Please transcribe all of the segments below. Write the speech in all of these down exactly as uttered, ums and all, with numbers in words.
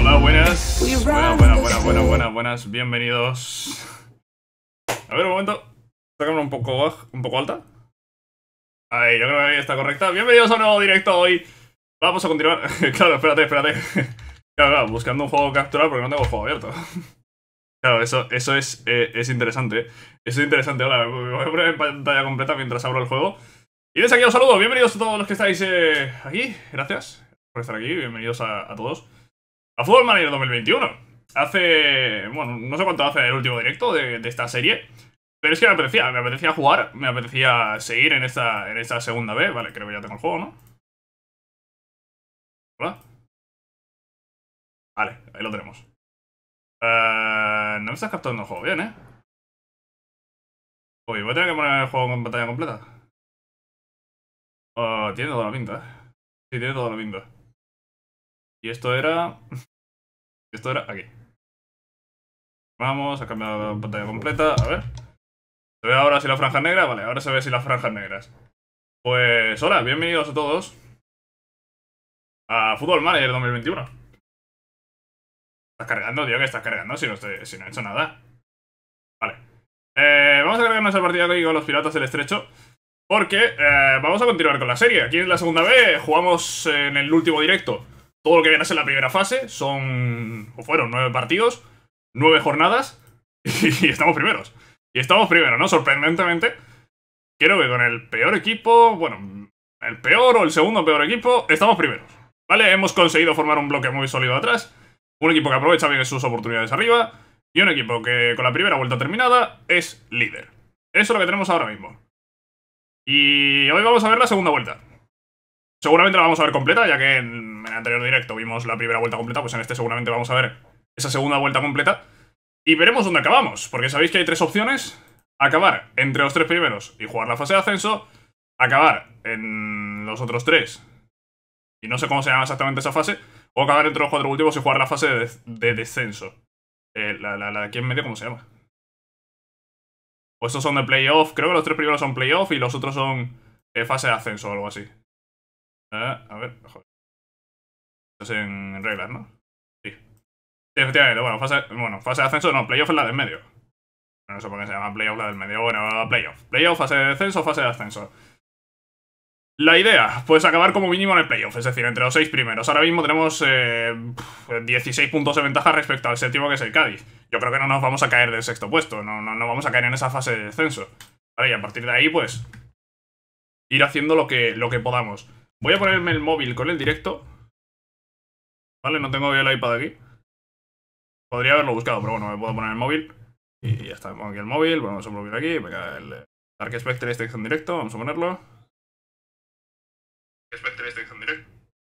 Hola, buenas. Buenas, buenas, buenas, buenas, buenas, buenas. Bienvenidos. A ver, un momento. Sácame un poco, un poco alta. Ahí, yo creo que ahí está correcta. Bienvenidos a un nuevo directo hoy. Vamos a continuar. Claro, espérate, espérate. Claro, claro, buscando un juego capturar porque no tengo el juego abierto. Claro, eso, eso es, eh, es interesante. Eso es interesante. Hola, me voy a poner en pantalla completa mientras abro el juego. Y desde aquí os saludo. Bienvenidos a todos los que estáis eh, aquí. Gracias por estar aquí. Bienvenidos a, a todos. A Football Manager dos mil veintiuno. Hace... Bueno, no sé cuánto hace el último directo de, de esta serie. Pero es que me apetecía, me apetecía jugar. Me apetecía seguir en esta, en esta segunda B. Vale, creo que ya tengo el juego, ¿no? Hola. Vale, ahí lo tenemos. Uh, no me estás captando el juego bien, ¿eh? Uy, voy a tener que poner el juego en pantalla completa. Uh, tiene toda la pinta, ¿eh? Sí, tiene toda la pinta. Y esto era... Esto era aquí. Vamos a cambiar la pantalla completa. A ver. ¿Se ve ahora si la franja es negra? Vale, ahora se ve si las franjas negras. Pues hola, bienvenidos a todos a Football Manager dos mil veintiuno. ¿Estás cargando, tío? ¿Que estás cargando? Si no, estoy, si no he hecho nada. Vale. Eh, vamos a cargarnos el partido aquí con los Piratas del Estrecho. Porque eh, vamos a continuar con la serie. Aquí en la segunda B jugamos en el último directo todo lo que viene a ser la primera fase. Son... o fueron nueve partidos, nueve jornadas. Y estamos primeros. Y estamos primeros, ¿no? Sorprendentemente. Creo que con el peor equipo... Bueno, el peor o el segundo peor equipo, estamos primeros. ¿Vale? Hemos conseguido formar un bloque muy sólido atrás. Un equipo que aprovecha bien sus oportunidades arriba. Y un equipo que con la primera vuelta terminada es líder. Eso es lo que tenemos ahora mismo. Y hoy vamos a ver la segunda vuelta. Seguramente la vamos a ver completa, ya que en el anterior directo vimos la primera vuelta completa. Pues en este seguramente vamos a ver esa segunda vuelta completa. Y veremos dónde acabamos, porque sabéis que hay tres opciones. Acabar entre los tres primeros y jugar la fase de ascenso. Acabar en los otros tres y no sé cómo se llama exactamente esa fase. O acabar entre los cuatro últimos y jugar la fase de, de descenso. eh, la, la, la de aquí en medio, ¿cómo se llama? O estos son de playoff. Creo que los tres primeros son playoff y los otros son eh, fase de ascenso o algo así. eh, A ver, joder. Esto es en reglas, ¿no? Sí. Sí, efectivamente, bueno, fase, bueno, fase de ascenso, no, playoff es la de en medio. No sé por qué se llama playoff la del medio. Bueno, playoff. Playoff, fase de descenso, fase de ascenso. La idea, pues acabar como mínimo en el playoff, es decir, entre los seis primeros. Ahora mismo tenemos eh, dieciséis puntos de ventaja respecto al séptimo, que es el Cádiz. Yo creo que no nos vamos a caer del sexto puesto, no, no, no vamos a caer en esa fase de descenso. Vale, y a partir de ahí, pues, ir haciendo lo que, lo que podamos. Voy a ponerme el móvil con el directo. Vale, no tengo el iPad aquí. Podría haberlo buscado, pero bueno, me puedo poner el móvil. Y ya está, pongo aquí el móvil, ponemos el móvil aquí. Venga, el Dark Spectre este en directo, vamos a ponerlo. Spectre este en directo.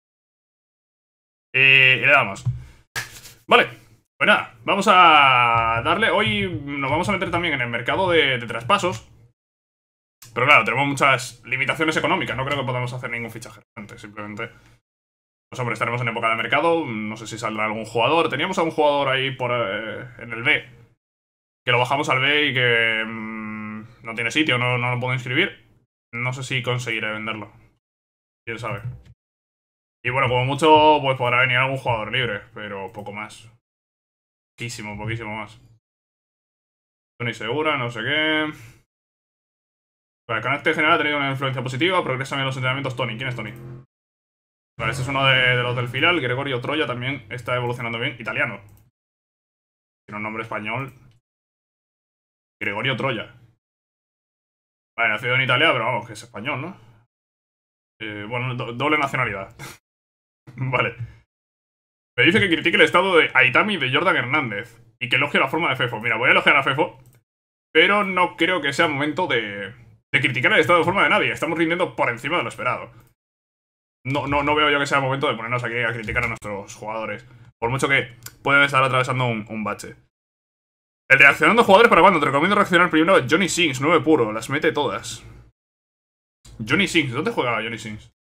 Y, y le damos. Vale, pues nada, vamos a darle. Hoy nos vamos a meter también en el mercado de, de traspasos. Pero claro, tenemos muchas limitaciones económicas. No creo que podamos hacer ningún fichaje antes. Simplemente, pues hombre, estaremos en época de mercado. No sé si saldrá algún jugador. Teníamos a un jugador ahí por eh, en el B, que lo bajamos al B y que mmm, no tiene sitio, no, no lo puedo inscribir. No sé si conseguiré venderlo. Quién sabe. Y bueno, como mucho, pues podrá venir algún jugador libre, pero poco más. Poquísimo, poquísimo más. Tony Segura, no sé qué. Vale, el carácter general ha tenido una influencia positiva, progresa bien en los entrenamientos. Tony, ¿quién es Tony? Vale, este es uno de, de los del filial. Gregorio Troya también está evolucionando bien. Italiano. Tiene un nombre español. Gregorio Troya. Vale, nacido en Italia, pero vamos, que es español, ¿no? Eh, bueno, do doble nacionalidad. Vale. Me dice que critique el estado de Aitami y de Jordan Hernández. Y que elogie la forma de Fefo. Mira, voy a elogiar a Fefo, pero no creo que sea momento de, de criticar el estado de forma de nadie. Estamos rindiendo por encima de lo esperado. No, no, no veo yo que sea momento de ponernos aquí a criticar a nuestros jugadores. Por mucho que pueden estar atravesando un, un bache. El reaccionando jugadores para cuando. Te recomiendo reaccionar primero a Johnny Sings, nueve puro. Las mete todas. Johnny Sings. ¿Dónde jugaba Johnny Sings?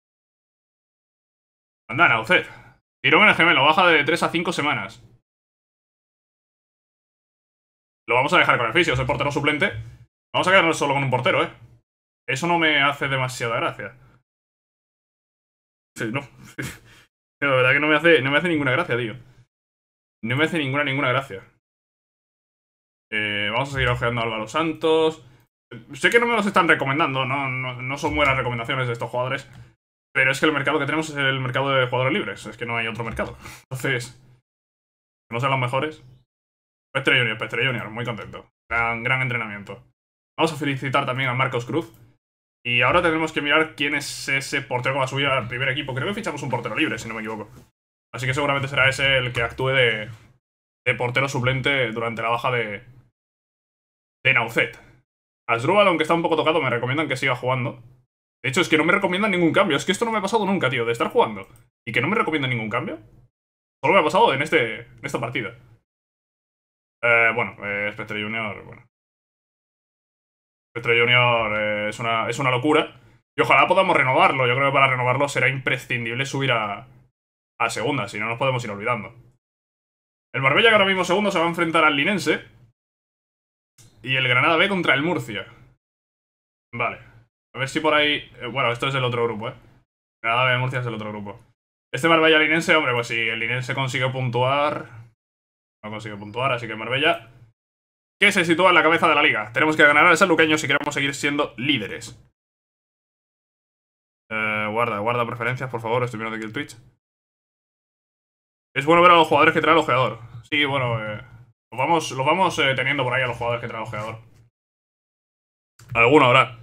Anda, Naucet. Tirón en el gemelo. Baja de tres a cinco semanas. Lo vamos a dejar con el fisio. Es el portero suplente. Vamos a quedarnos solo con un portero, ¿eh? Eso no me hace demasiada gracia. Sí, no. La verdad que no me hace, no me hace ninguna gracia, tío. No me hace ninguna, ninguna gracia. Eh, vamos a seguir ojeando a Álvaro Santos. Sé que no me los están recomendando, no, no, no son buenas recomendaciones de estos jugadores. Pero es que el mercado que tenemos es el mercado de jugadores libres. Es que no hay otro mercado. Entonces, no sean los mejores. Pestre Junior, Pestre Junior, muy contento. Gran, gran entrenamiento. Vamos a felicitar también a Marcos Cruz. Y ahora tenemos que mirar quién es ese portero que va a subir al primer equipo. Creo que fichamos un portero libre, si no me equivoco. Así que seguramente será ese el que actúe de, de portero suplente durante la baja de, de Naucet. Asdrúbal, aunque está un poco tocado, me recomiendan que siga jugando. De hecho, es que no me recomiendan ningún cambio. Es que esto no me ha pasado nunca, tío, de estar jugando y que no me recomiendan ningún cambio. Solo me ha pasado en, este, en esta partida. Eh, bueno, eh, Spectre Junior, bueno. Spectre Junior eh, es, una, es una locura. Y ojalá podamos renovarlo. Yo creo que para renovarlo será imprescindible subir a, a segunda, si no nos podemos ir olvidando. El Marbella, que ahora mismo segundo, se va a enfrentar al Linense. Y el Granada B contra el Murcia. Vale. A ver si por ahí... Eh, bueno, esto es el otro grupo, ¿eh? Granada B Murcia es el otro grupo. Este Marbella Linense, hombre, pues si el Linense consigue puntuar... No consigue puntuar, así que Marbella... que se sitúa en la cabeza de la liga. Tenemos que ganar al sanluqueño si queremos seguir siendo líderes. Eh, guarda, guarda preferencias, por favor. Estoy mirando aquí el Twitch. Es bueno ver a los jugadores que trae el ojeador. Sí, bueno, eh, los vamos, los vamos eh, teniendo por ahí a los jugadores que trae el ojeador. Alguno habrá.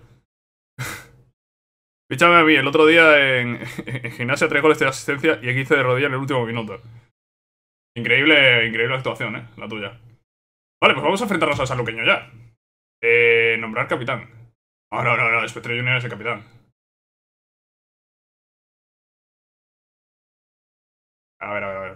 Píchame a mí, el otro día en, en gimnasia tres goles de asistencia y quince de rodilla en el último minuto. Increíble, increíble actuación, eh, la tuya. Vale, pues vamos a enfrentarnos al sanluqueño ya. Eh, nombrar capitán. Oh, no, no, no, Spectre Junior es el capitán. A ver, a ver, a ver.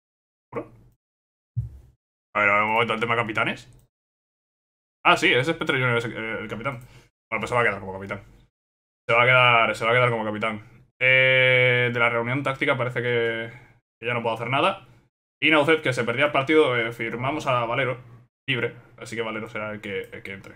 A ver, a ver, un momento, el tema capitanes. Ah, sí, ese Spectre Junior es el, el capitán. Bueno, pues se va a quedar como capitán. Se va a quedar, se va a quedar como capitán. Eh, de la reunión táctica parece que, que ya no puedo hacer nada. Y Naucet, que se perdía el partido, eh, firmamos a Valero libre. Así que Valero será el que, el que entre.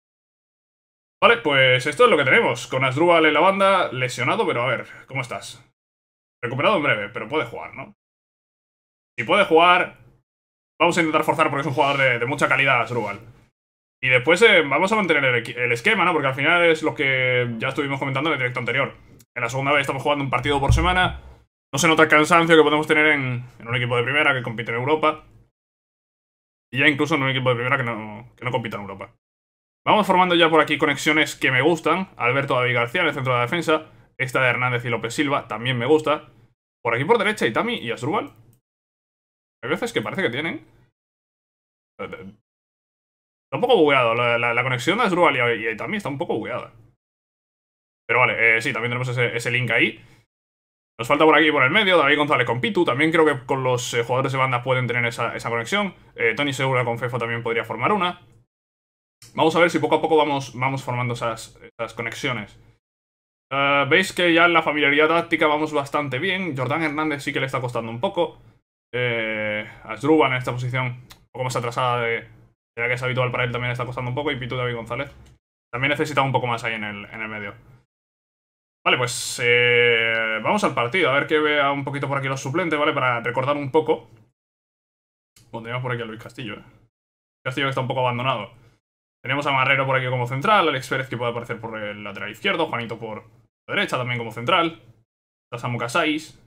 Vale, pues esto es lo que tenemos. Con Asdrúbal en la banda, lesionado, pero a ver, ¿cómo estás? Recuperado en breve, pero puede jugar, ¿no? Si puede jugar, vamos a intentar forzar porque es un jugador de, de mucha calidad, Asdrúbal. Y después eh, vamos a mantener el, el esquema, ¿no? Porque al final es lo que ya estuvimos comentando en el directo anterior. En la segunda vez estamos jugando un partido por semana. No se nota el cansancio que podemos tener en, en un equipo de primera que compite en Europa. Y ya incluso en un equipo de primera que no, que no compite en Europa. Vamos formando ya por aquí conexiones que me gustan. Alberto David García en el centro de la defensa. Esta de Hernández y López Silva también me gusta. Por aquí por derecha Itami y Asdrúbal. Hay veces que parece que tienen. Está un poco bugueado. La, la, la conexión de Asdrúbal y, y Itami está un poco bugueada. Pero vale, eh, sí, también tenemos ese, ese link ahí. Nos falta por aquí por el medio David González con Pitu. También creo que con los eh, jugadores de banda pueden tener esa, esa conexión. Eh, Tony Segura con Fefo también podría formar una. Vamos a ver si poco a poco vamos, vamos formando esas, esas conexiones. Uh, Veis que ya en la familiaridad táctica vamos bastante bien. Jordán Hernández sí que le está costando un poco. Eh, Asdrúbal en esta posición un poco más atrasada de, de la que es habitual para él también le está costando un poco. Y Pitu David González también necesita un poco más ahí en el, en el medio. Vale, pues eh, vamos al partido. A ver que vea un poquito por aquí los suplentes, ¿vale? Para recordar un poco. Bueno, tenemos por aquí a Luis Castillo, ¿eh? Castillo que está un poco abandonado. Tenemos a Marrero por aquí como central, Alex Pérez que puede aparecer por el lateral izquierdo, Juanito por la derecha también como central. Está Samu Casais.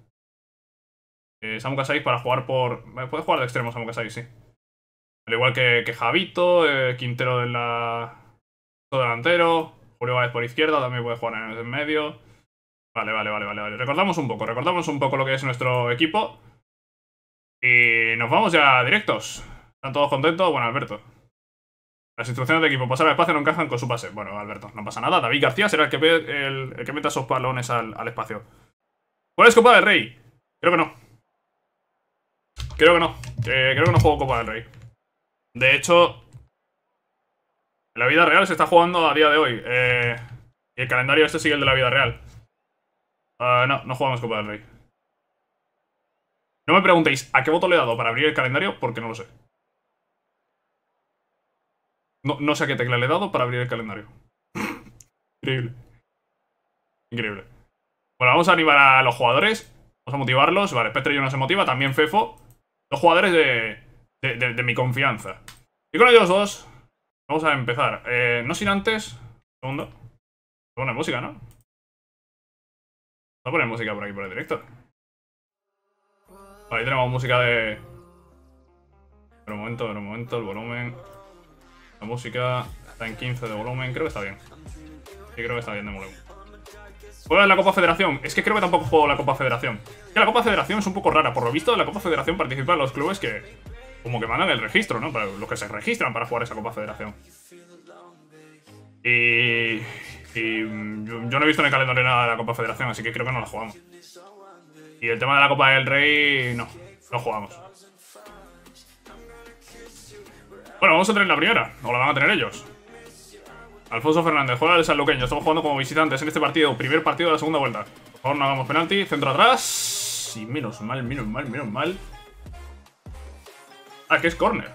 Eh, Samu Casais para jugar por... Puede jugar de extremo Samu Casais, sí. Al igual que, que Javito, eh, Quintero de la... delantero, Julio Báez por izquierda, también puede jugar en el medio. Vale, vale, vale, vale, vale. Recordamos un poco, recordamos un poco lo que es nuestro equipo. Y nos vamos ya directos. ¿Están todos contentos? Bueno, Alberto. Las instrucciones de equipo, pasar al espacio no encajan con su pase. Bueno, Alberto, no pasa nada. David García será el que, ve, el, el que meta esos balones al, al espacio. ¿Cuál es Copa del Rey? Creo que no. Creo que no. Eh, creo que no juego Copa del Rey. De hecho, en la vida real se está jugando a día de hoy. Eh, y el calendario este sigue el de la vida real. Uh, no, no jugamos Copa del Rey. No me preguntéis a qué voto le he dado para abrir el calendario, porque no lo sé. No, no sé a qué tecla le he dado para abrir el calendario. Increíble. Increíble. Bueno, vamos a animar a los jugadores. Vamos a motivarlos. Vale, Petrillo no se motiva. También Fefo. Dos jugadores de, de, de, de mi confianza. Y con ellos dos vamos a empezar. Eh, no sin antes... Un segundo. Voy a poner música, ¿no? Voy a poner música por aquí, por el director. Ahí tenemos música de... Pero un momento, pero un momento, el volumen... La música está en quince de volumen, creo que está bien. Sí, creo que está bien de volumen. ¿Juega en la Copa Federación? Es que creo que tampoco juego en la Copa Federación. Es que la Copa Federación es un poco rara. Por lo visto, en la Copa Federación participan los clubes que... Como que mandan el registro, ¿no? Para los que se registran para jugar esa Copa Federación. Y... Y yo, yo no he visto en el calendario nada de la Copa Federación, así que creo que no la jugamos. Y el tema de la Copa del Rey... No, no jugamos. Bueno, vamos a tener la primera. O la van a tener ellos. Alfonso Fernández, juega el sanluqueño. Estamos jugando como visitantes en este partido. Primer partido de la segunda vuelta. Por favor, no hagamos penalti. Centro atrás. Y menos mal, menos mal, menos mal. Ah, que es córner.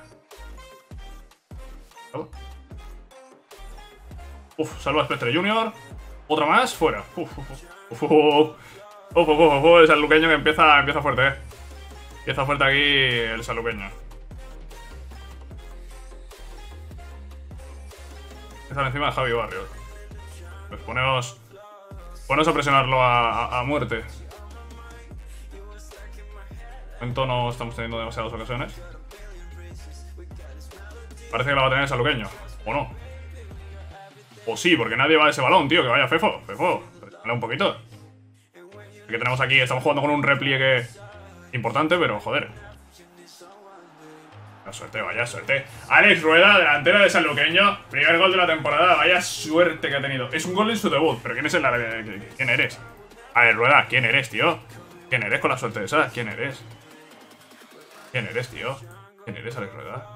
Uf, salva Spectre Junior. Otra más, fuera. Uf, uf, uf. Uf, uf, uf, uf, uf, uf. El sanluqueño que empieza, empieza fuerte, eh. Empieza fuerte aquí el sanluqueño. Están encima de Javi Barrios. Pues ponemos... Ponemos a presionarlo a, a, a muerte. De momento no estamos teniendo demasiadas ocasiones. Parece que la va a tener el sanluqueño. ¿O no? O sí, porque nadie va a ese balón, tío. Que vaya Fefo. Fefo. Dale un poquito. Que tenemos aquí. Estamos jugando con un repliegue importante, pero joder. Vaya suerte, vaya suerte. Alex Rueda, delantera de sanluqueño. Primer gol de la temporada. Vaya suerte que ha tenido. Es un gol en su debut. Pero ¿quién es el... ¿Quién eres? Alex Rueda, ¿quién eres, tío? ¿Quién eres con la suerte esa? ¿Quién eres? ¿Quién eres, tío? ¿Quién eres, Alex Rueda?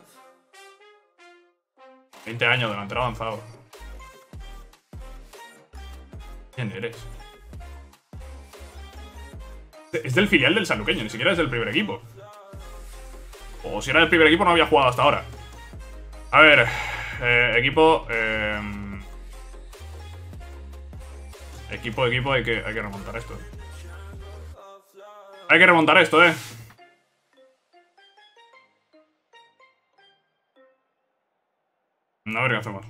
veinte años, delantero avanzado. ¿Quién eres? Es del filial del sanluqueño, ni siquiera es del primer equipo. O si era del primer equipo no había jugado hasta ahora. A ver, eh, equipo... Eh, equipo, equipo, hay que, hay que remontar esto. Hay que remontar esto, eh. A ver qué hacemos.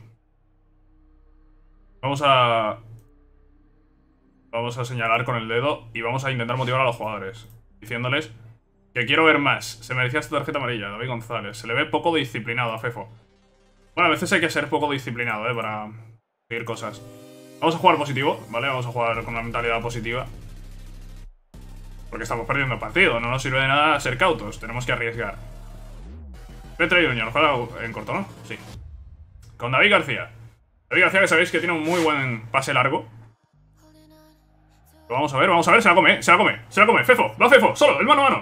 Vamos a... Vamos a señalar con el dedo y vamos a intentar motivar a los jugadores. Diciéndoles que quiero ver más. Se merecía esta tarjeta amarilla, David González. Se le ve poco disciplinado a Fefo. Bueno, a veces hay que ser poco disciplinado, eh, para conseguir cosas. Vamos a jugar positivo, ¿vale? Vamos a jugar con una mentalidad positiva. Porque estamos perdiendo el partido. No nos sirve de nada ser cautos. Tenemos que arriesgar. Spectre Junior, juega en corto, ¿no? Sí. Con David García. David García, que sabéis que tiene un muy buen pase largo. Lo vamos a ver, vamos a ver, se la come, se la come, se la come, Fefo, va Fefo, solo, el mano a mano.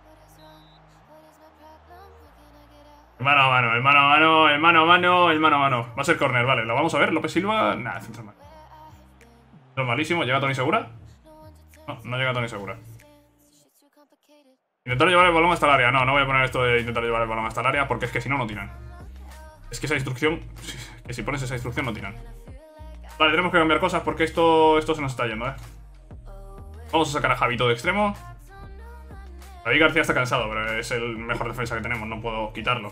El mano a mano, el mano a mano, el mano a mano, el mano a mano. Va a ser córner, vale, lo vamos a ver, López Silva, nada, centro mal. Centro malísimo, ¿llega Tony Segura? No, no llega Tony Segura. Intentar llevar el balón hasta el área, no, no voy a poner esto de intentar llevar el balón hasta el área porque es que si no, no tiran. Es que esa instrucción, que si pones esa instrucción no tiran. Vale, tenemos que cambiar cosas porque esto, esto se nos está yendo, eh. Vamos a sacar a Javito de extremo. David García está cansado, pero es el mejor defensa que tenemos, no puedo quitarlo.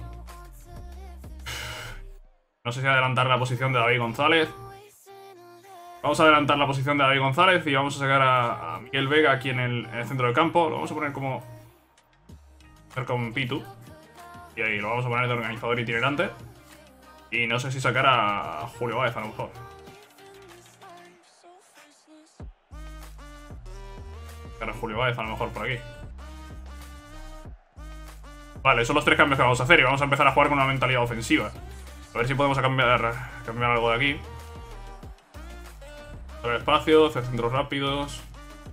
No sé si adelantar la posición de David González. Vamos a adelantar la posición de David González y vamos a sacar a, a Miguel Vega aquí en el, en el centro del campo. Lo vamos a poner como... hacer con Pitu. Y ahí lo vamos a poner de organizador itinerante. Y no sé si sacar a Julio Báez a lo mejor. A Julio Báez a lo mejor por aquí. Vale, son los tres cambios que vamos a hacer. Y vamos a empezar a jugar con una mentalidad ofensiva. A ver si podemos cambiar, cambiar algo de aquí. Hacer espacio, hacer centros rápidos.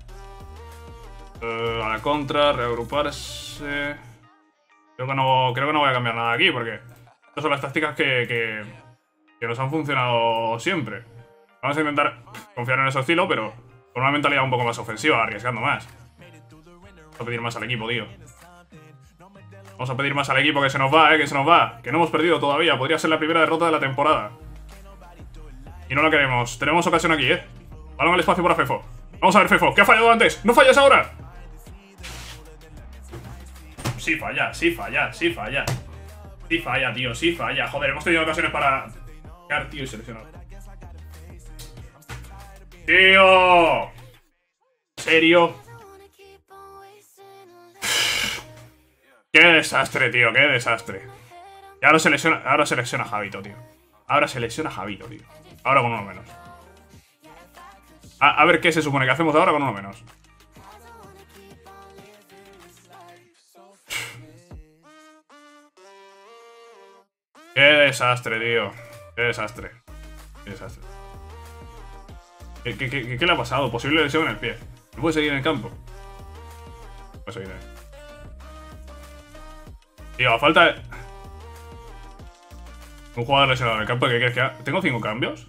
Uh, a la contra, reagruparse. Creo que no, creo que no voy a cambiar nada aquí porque estas son las tácticas que, que, que nos han funcionado siempre. Vamos a intentar confiar en ese estilo, pero con una mentalidad un poco más ofensiva, arriesgando más. Vamos a pedir más al equipo, tío. Vamos a pedir más al equipo, que se nos va, eh, que se nos va. Que no hemos perdido todavía, podría ser la primera derrota de la temporada. Y no la queremos, tenemos ocasión aquí, eh. Balón al espacio para Fefo. Vamos a ver, Fefo, ¿qué ha fallado antes? ¡No fallas ahora! Sí falla, sí falla, sí falla. Sí falla, tío, sí falla. Joder, hemos tenido ocasiones para... Tío, y seleccionar. ¡Tío! ¿En serio? ¡Qué desastre, tío! ¡Qué desastre! Y ahora se lesiona, ahora se lesiona Javito, tío. Ahora se lesiona Javito, tío. Ahora con uno menos. A, a ver qué se supone que hacemos ahora con uno menos. Qué desastre, tío. Qué desastre. Qué desastre. ¿Qué, qué, qué, qué le ha pasado? Posible lesión en el pie. ¿No puede seguir en el campo? No puede seguir, eh. Tío, a falta de... Un jugador lesionado en el campo. ¿Qué quieres que haga? ¿Tengo cinco cambios?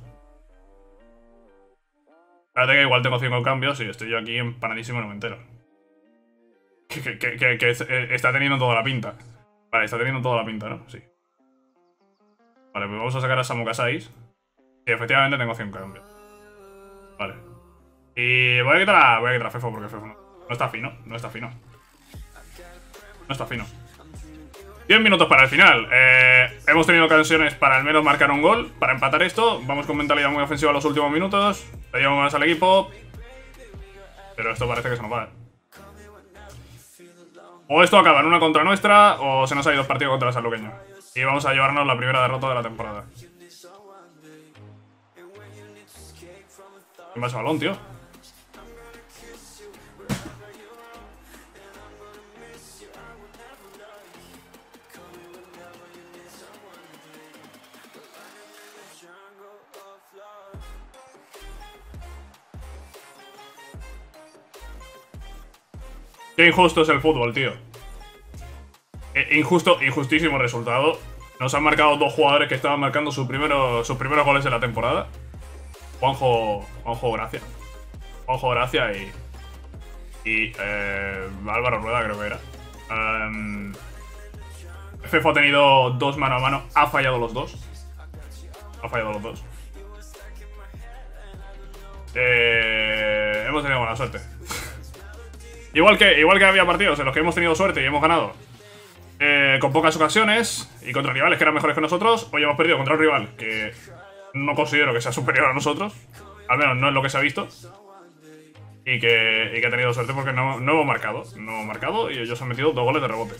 Espérate que igual tengo cinco cambios y estoy yo aquí empanadísimo y no me entero. Que, que, que, que, que está teniendo toda la pinta. Vale, está teniendo toda la pinta, ¿no? Sí. Vale, pues vamos a sacar a Samu Casais. Sí, efectivamente tengo cinco cambios. Vale. Y voy a quitar a, voy a quitar a Fefo porque Fefo no, no está fino. No está fino. No está fino. diez minutos para el final. Eh, hemos tenido ocasiones para al menos marcar un gol, para empatar esto. Vamos con mentalidad muy ofensiva a los últimos minutos. Le llevamos más al equipo. Pero esto parece que se nos va. O esto acaba en una contra nuestra, o se nos ha ido el partido contra el sanluqueño. Y vamos a llevarnos la primera derrota de la temporada. ¿Quién va ese balón, tío? Qué injusto es el fútbol, tío. Eh, injusto, injustísimo resultado. Nos han marcado dos jugadores que estaban marcando sus primeros, sus primeros goles de la temporada. Juanjo, Juanjo Gracia. Juanjo Gracia y... Y eh, Álvaro Rueda creo que era. Um, Fefo ha tenido dos mano a mano. Ha fallado los dos. Ha fallado los dos. Eh, hemos tenido buena suerte. Igual que, igual que había partidos en los que hemos tenido suerte y hemos ganado eh, con pocas ocasiones y contra rivales que eran mejores que nosotros, hoy hemos perdido contra un rival que no considero que sea superior a nosotros, al menos no es lo que se ha visto, y que, y que ha tenido suerte porque no, no hemos marcado, no hemos marcado y ellos han metido dos goles de rebote.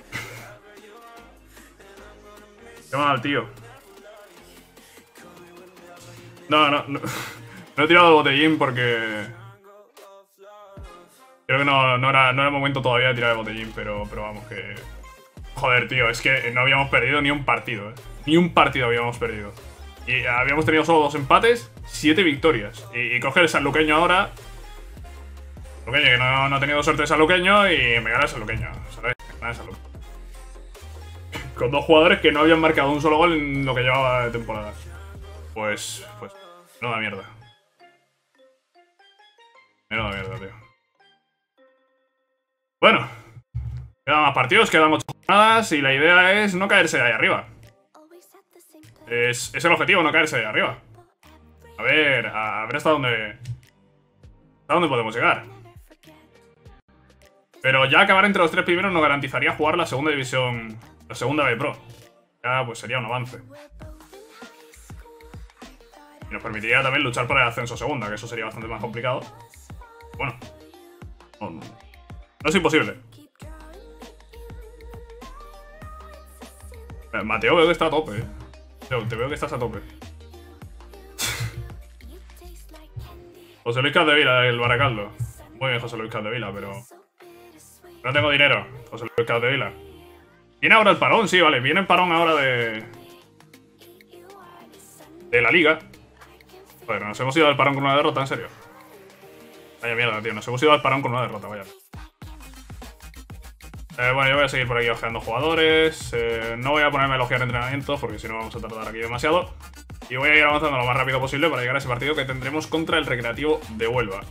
Qué mal, tío. No, no, no, no he tirado el botellín porque... Creo que no, no, era, no era el momento todavía de tirar el botellín, pero, pero vamos que... Joder, tío, es que no habíamos perdido ni un partido, ¿eh? Ni un partido habíamos perdido. Y habíamos tenido solo dos empates, siete victorias. Y, y coger el sanluqueño ahora... Sanluqueño, que no, no ha tenido suerte de sanluqueño y me gana el sanluqueño, ¿sabes? Me gana el sanluqueño. Con dos jugadores que no habían marcado un solo gol en lo que llevaba de temporada. Pues... Pues... No da mierda. No da mierda, tío. Bueno, quedan más partidos, quedan ocho jornadas y la idea es no caerse de ahí arriba. Es, es el objetivo, no caerse de ahí arriba. A ver, a, a ver hasta dónde... Hasta dónde podemos llegar. Pero ya acabar entre los tres primeros nos garantizaría jugar la segunda división, la segunda B Pro. Ya pues sería un avance. Y nos permitiría también luchar por el ascenso segunda, que eso sería bastante más complicado. Bueno, no, no. No es imposible. Mateo veo que está a tope, eh. Te veo que estás a tope. José Luis Capdevila, el Baracaldo. Muy bien, José Luis Capdevila, pero... No tengo dinero, José Luis Capdevila. Viene ahora el parón, sí, vale. Viene el parón ahora de... De la liga. Joder, nos hemos ido al parón con una derrota, en serio. Vaya mierda, tío. Nos hemos ido al parón con una derrota, vaya. Eh, bueno, yo voy a seguir por aquí ojeando jugadores. Eh, no voy a ponerme a elogiar entrenamientos porque si no vamos a tardar aquí demasiado. Y voy a ir avanzando lo más rápido posible para llegar a ese partido que tendremos contra el Recreativo de Huelva.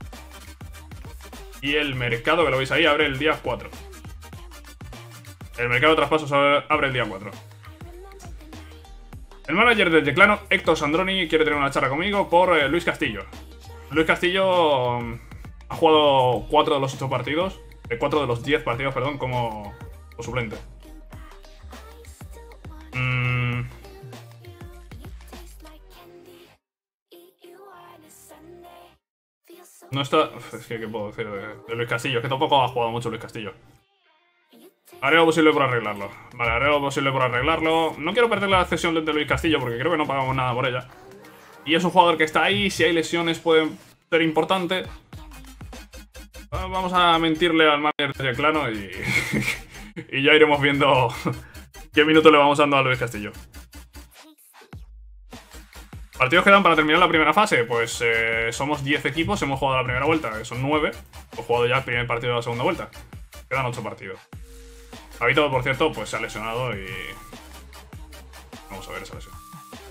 Y el mercado, que lo veis ahí, abre el día cuatro. El mercado de traspasos abre el día cuatro. El manager del Yeclano, Héctor Sandroni, quiere tener una charla conmigo por eh, Luis Castillo. Luis Castillo um, ha jugado cuatro de los ocho partidos. cuatro de los diez partidos, perdón, como, O suplente. Mm. No está... Es que, ¿qué puedo decir de, de Luis Castillo? Es que tampoco ha jugado mucho Luis Castillo. Haré lo posible por arreglarlo. Vale, haré lo posible por arreglarlo. No quiero perder la cesión de Luis Castillo porque creo que no pagamos nada por ella. Y es un jugador que está ahí. Si hay lesiones puede ser importante. Vamos a mentirle al manager de Clano y... y ya iremos viendo qué minuto le vamos dando a Luis Castillo. ¿Partidos quedan para terminar la primera fase? Pues eh, somos diez equipos, hemos jugado la primera vuelta, que son nueve. Hemos jugado ya el primer partido de la segunda vuelta. Quedan ocho partidos. Javito, por cierto, pues se ha lesionado y... Vamos a ver esa lesión.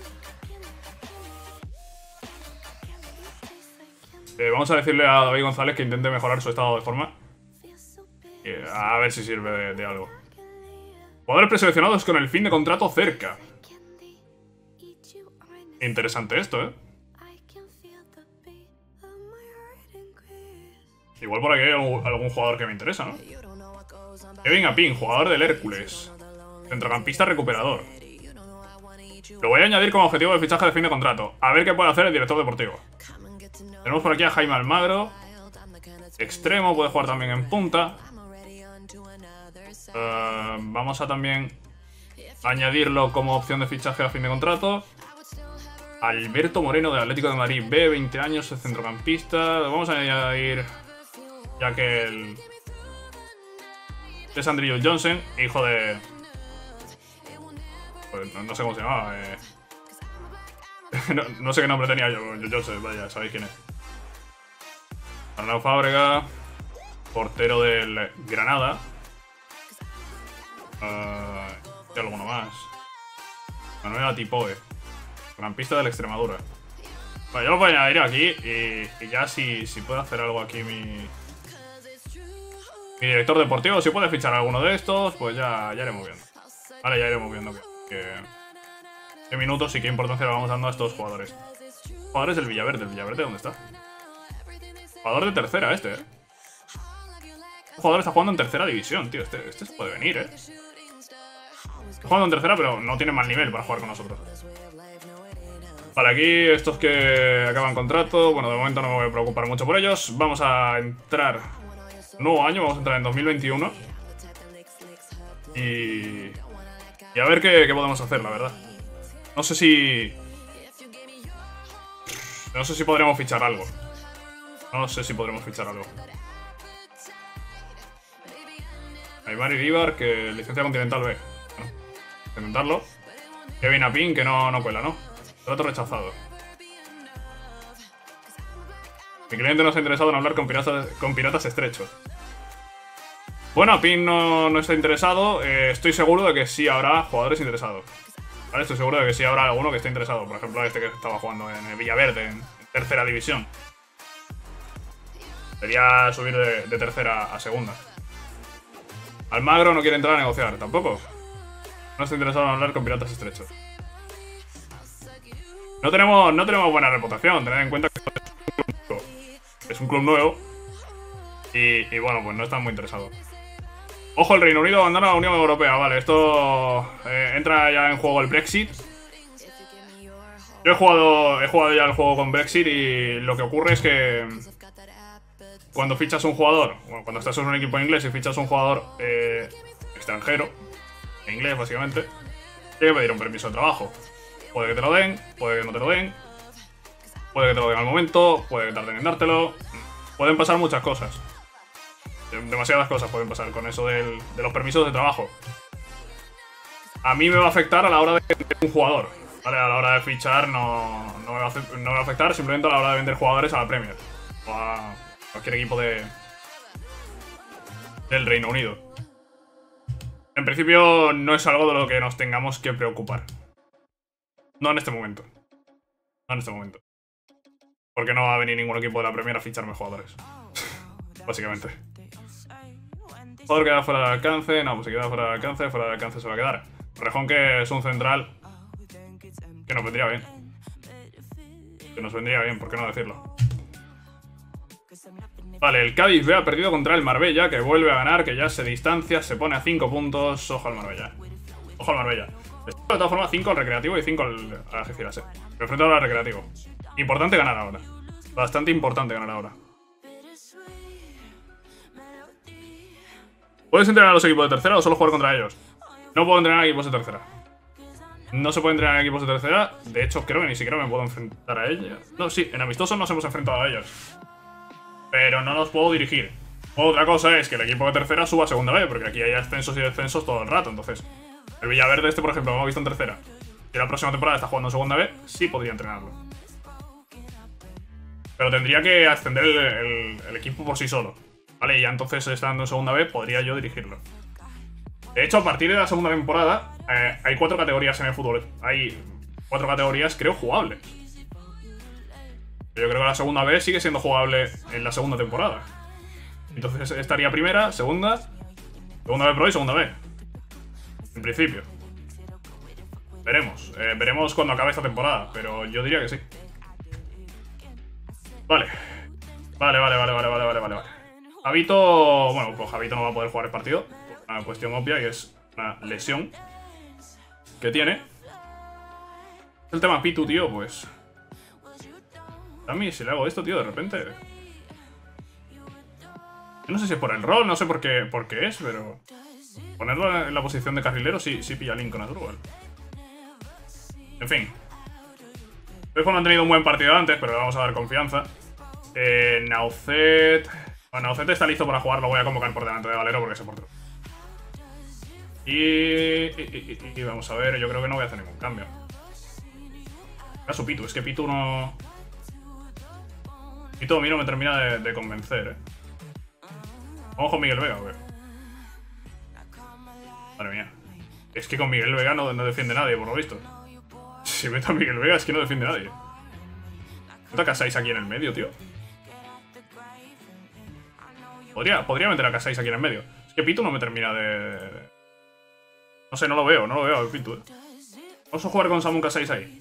Eh, vamos a decirle a David González que intente mejorar su estado de forma. Eh, a ver si sirve de, de algo. Jugadores preseleccionados con el fin de contrato cerca. Interesante esto, ¿eh? Igual por aquí hay algún, algún jugador que me interesa, ¿no? Kevin Apin, jugador del Hércules. Centrocampista recuperador. Lo voy a añadir como objetivo de fichaje de fin de contrato. A ver qué puede hacer el director deportivo. Tenemos por aquí a Jaime Almagro. Extremo, puede jugar también en punta. Uh, vamos a también añadirlo como opción de fichaje a fin de contrato. Alberto Moreno del Atlético de Madrid B, veinte años, el centrocampista. Vamos a añadir, ya que el... es Andrew Johnson, hijo de... Pues no, no sé cómo se llamaba. Eh... no, no sé qué nombre tenía yo, Johnson, vaya, sabéis quién es. Arnau Fábrega, portero del Granada. Uh, y alguno más. Manuel Atipoe, campista del Extremadura. Bueno, yo lo voy a añadir aquí y, y ya si, si puede hacer algo aquí mi, mi director deportivo, si puede fichar alguno de estos, pues ya, ya iremos viendo. Vale, ya iremos viendo que, que, qué minutos y qué importancia le vamos dando a estos jugadores. Jugadores del Villaverde. ¿El Villaverde dónde está? Jugador de tercera este, eh. El jugador está jugando en tercera división, tío. Este, este se puede venir, eh. Está jugando en tercera, pero no tiene mal nivel para jugar con nosotros. Vale, aquí estos que acaban contrato. Bueno, de momento no me voy a preocupar mucho por ellos. Vamos a entrar... Nuevo año, vamos a entrar en dos mil veintiuno. Y... Y a ver qué, qué podemos hacer, la verdad. No sé si... No sé si podremos fichar algo. No sé si podremos fichar algo. Aymar Iribar, que licencia continental B. Bueno, intentarlo. Kevin Apin, que no, no cuela, ¿no? Trato rechazado. Mi cliente no está interesado en hablar con piratas, con piratas estrechos. Bueno, Apin no, no está interesado. Eh, estoy seguro de que sí habrá jugadores interesados. ¿Vale? Estoy seguro de que sí habrá alguno que esté interesado. Por ejemplo, este que estaba jugando en el Villaverde, en tercera división. Sería subir de, de tercera a segunda. Almagro no quiere entrar a negociar, tampoco. No está interesado en hablar con piratas estrechos. No tenemos, no tenemos buena reputación, tened en cuenta que es un club nuevo. Y, y bueno, pues no están muy interesados. Ojo, el Reino Unido abandona la Unión Europea, vale, esto eh, entra ya en juego el Brexit. Yo he jugado, he jugado ya el juego con Brexit y lo que ocurre es que cuando fichas un jugador, bueno, cuando estás en un equipo inglés y fichas un jugador eh, extranjero, en inglés básicamente, tienes que pedir un permiso de trabajo. Puede que te lo den, puede que no te lo den, puede que te lo den al momento, puede que tarden en dártelo. Pueden pasar muchas cosas. Demasiadas cosas pueden pasar con eso del, de los permisos de trabajo. A mí me va a afectar a la hora de vender un jugador, ¿vale? A la hora de fichar no, no, me va a, no me va a afectar, simplemente a la hora de vender jugadores a la Premier o a cualquier equipo de del Reino Unido. En principio no es algo de lo que nos tengamos que preocupar. No en este momento. No en este momento. Porque no va a venir ningún equipo de la Premier a ficharme jugadores. Básicamente. Jugador queda fuera del alcance. No, pues si queda fuera del alcance, fuera del alcance se va a quedar. Rejón, que es un central que nos vendría bien. Que nos vendría bien, ¿por qué no decirlo? Vale, el Cádiz B ha perdido contra el Marbella, que vuelve a ganar, que ya se distancia, se pone a cinco puntos. Ojo al Marbella. Ojo al Marbella. De todas formas, cinco al Recreativo y cinco al Algeciras. Me enfrento al Recreativo. Importante ganar ahora. Bastante importante ganar ahora. ¿Puedes entrenar a los equipos de tercera o solo jugar contra ellos? No puedo entrenar a equipos de tercera. No se puede entrenar a equipos de tercera. De hecho, creo que ni siquiera me puedo enfrentar a ellos. No, sí, en amistosos nos hemos enfrentado a ellos. Pero no los puedo dirigir. Otra cosa es que el equipo de tercera suba a segunda B, porque aquí hay ascensos y descensos todo el rato. Entonces, el Villaverde este, por ejemplo, lo hemos visto en tercera. Si la próxima temporada está jugando en segunda B, sí podría entrenarlo. Pero tendría que ascender el, el, el equipo por sí solo. Vale, y ya entonces, estando en segunda B, podría yo dirigirlo. De hecho, a partir de la segunda temporada, eh, hay cuatro categorías en el fútbol. Hay cuatro categorías, creo, jugables. Yo creo que la segunda B sigue siendo jugable en la segunda temporada. Entonces estaría primera, segunda, segunda B Pro y segunda B. En principio. Veremos. Eh, veremos cuando acabe esta temporada, pero yo diría que sí. Vale. Vale, vale, vale, vale, vale, vale, vale. Javito... Bueno, pues Javito no va a poder jugar el partido. Una cuestión obvia y es una lesión que tiene. El tema Pitu, tío, pues... A mí, si le hago esto, tío, de repente... Yo no sé si es por el rol, no sé por qué, por qué es, pero... Ponerlo en la posición de carrilero sí, sí pilla Lincoln Asdrúbal. En fin. Después no han tenido un buen partido antes, pero le vamos a dar confianza. Eh, Naucet... Bueno, Naucet está listo para jugar, lo voy a convocar por delante de Valero porque es portero. Y, y, y, y vamos a ver, yo creo que no voy a hacer ningún cambio. Era su Pitu, es que Pitu no... Pitu a mí no me termina de, de convencer, eh. Vamos con Miguel Vega, güey. Madre mía. Es que con Miguel Vega no, no defiende nadie, por lo visto. Si meto a Miguel Vega es que no defiende nadie. ¿No te casáis aquí en el medio, tío? Podría, podría meter a Casais aquí en el medio. Es que Pitu no me termina de... No sé, no lo veo, no lo veo a Pitu, eh. Vamos a jugar con Samu Casais ahí.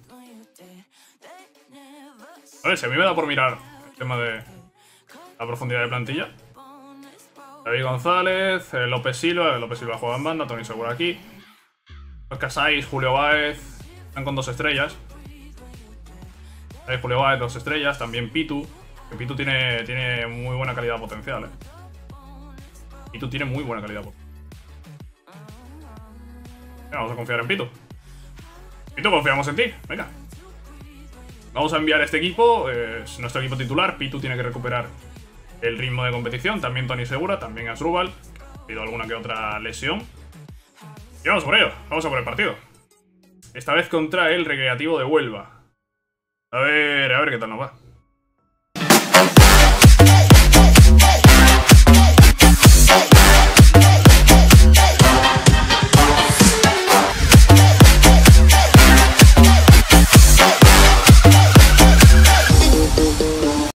Vale, si a mí me da por mirar el tema de la profundidad de plantilla. David González, eh, López Silva, López Silva juega en banda, Tony Segura aquí. Los Casais, Julio Báez, están con dos estrellas. Ahí Julio Báez, dos estrellas, también Pitu. Que Pitu tiene, tiene muy buena calidad potencial, eh. Pitu tiene muy buena calidad potencial. Vamos a confiar en Pitu. Pitu, confiamos en ti, venga. Vamos a enviar este equipo, eh, es nuestro equipo titular. Pitu tiene que recuperar el ritmo de competición. También Tony Segura, también Asdrúbal. Ha habido alguna que otra lesión. Y vamos por ello, vamos a por el partido. Esta vez contra el Recreativo de Huelva. A ver, a ver qué tal nos va.